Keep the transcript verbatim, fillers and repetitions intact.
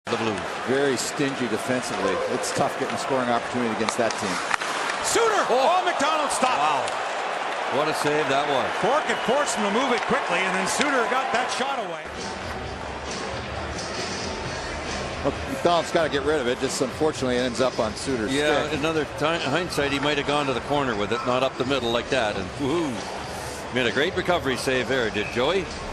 The Blues. Very stingy defensively. It's tough getting a scoring opportunity against that team. Suter! Oh, oh MacDonald stopped. Wow. What a save that was. Cork had forced him to move it quickly, and then Suter got that shot away. Well, MacDonald's got to get rid of it. Just unfortunately ends up on Suter's Yeah, stick. another time, hindsight, he might have gone to the corner with it, not up the middle like that. And woohoo. Made a great recovery save there, did Joey?